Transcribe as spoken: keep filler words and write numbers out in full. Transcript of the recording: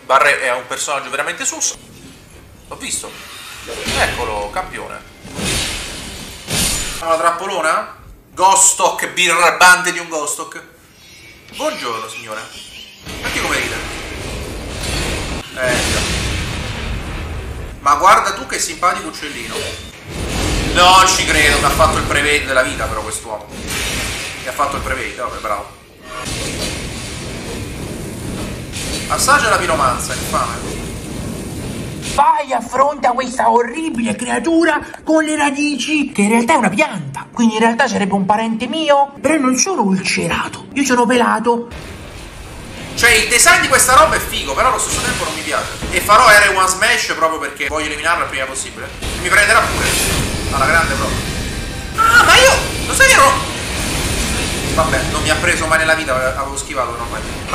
Barre è un personaggio veramente sus. L'ho visto. Eccolo, campione. Una trappolona? Ghostock, birrabante di un Ghostock. Buongiorno signora. Perché come ride? Eh già. Ma guarda tu che simpatico uccellino. Non ci credo, mi ha fatto il prevede della vita però quest'uomo. Mi ha fatto il prevede, vabbè, bravo. Assaggia la piromanza, infame. Vai, affronta questa orribile creatura con le radici, che in realtà è una pianta. Quindi in realtà sarebbe un parente mio. Però non sono ulcerato, io sono pelato. Cioè il design di questa roba è figo, però allo stesso tempo non mi piace. E farò R uno Smash proprio perché voglio eliminarla il prima possibile. Mi prenderà pure. Alla grande proprio. Ah, ma io... Lo sai che ero... Vabbè, non mi ha preso mai nella vita, avevo schivato ormai.